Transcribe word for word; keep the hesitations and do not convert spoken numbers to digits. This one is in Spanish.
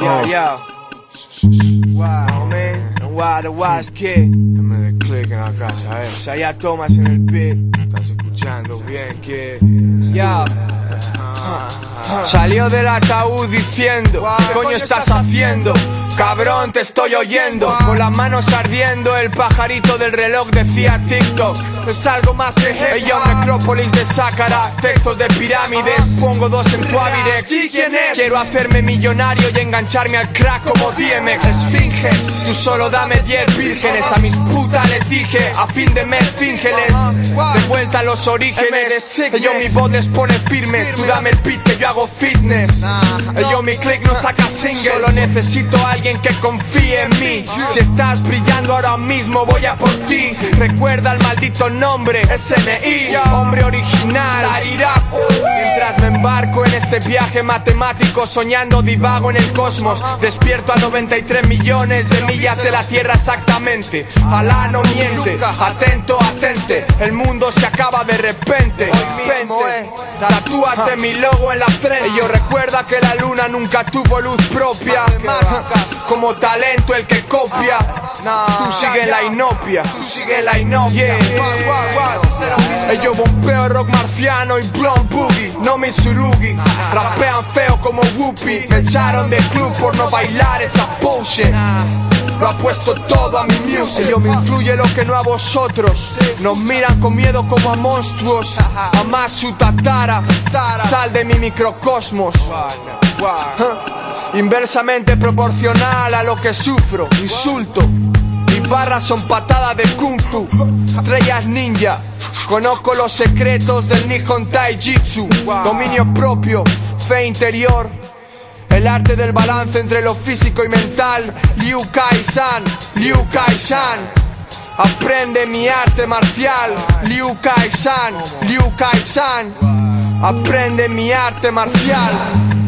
Vamos. Yeah, wow, man. And why the wise kid. Dame de click en la casa, eh. O sea, ya tomas en el beat. Estás escuchando bien, kid. Yeah. Salió del ataúd diciendo: ¿qué coño estás haciendo? Cabrón, te estoy oyendo. Con las manos ardiendo, el pajarito del reloj decía TikTok. Es algo más que hey yo, necrópolis de Sácara, textos de pirámides. Pongo dos en tu Avirex. ¿Y quién es? Quiero hacerme millonario y engancharme al crack como D M X. Esfinges, tú solo dame diez vírgenes. A mis putas les dije, a fin de mes fíngeles. De vuelta a los orígenes. Yo mi voz les pone firmes. Tú dame el beat que yo hago fitness. Yo mi click no saca single. Solo necesito a alguien que confíe en mí. Si estás brillando ahora mismo voy a por ti. Recuerda el maldito nombre, S N I, hombre original. Mientras me embarco en este viaje matemático, soñando divago en el cosmos. Despierto a noventa y tres millones de millas de la Tierra exactamente. Alá no miente, atento, atente. El mundo se acaba de repente. Tatúate mi logo en la frente. Y yo recuerda que la luna nunca tuvo luz propia. Como talento el que copia. Tú sigue en la inopia. Tú sigue en la inopia. Yeah. Yo bombeo rock marciano y blonde boogie. No mi surugi. Rapean feo como Whoopi. Me echaron del club por no bailar esa bullshit. Lo apuesto todo a mi music. Yo me influye lo que no a vosotros. Nos miran con miedo como a monstruos. A Matsu Tatara. Sal de mi microcosmos. Inversamente proporcional a lo que sufro. Insulto. Mis barras son patadas de kung fu. Estrellas ninja. Conozco los secretos del Nihon Taijitsu. Dominio propio. Fe interior. El arte del balance entre lo físico y mental. Liu Kai-san, Liu Kai-san. Aprende mi arte marcial. Liu Kai-san, Liu Kai-san. Aprende mi arte marcial.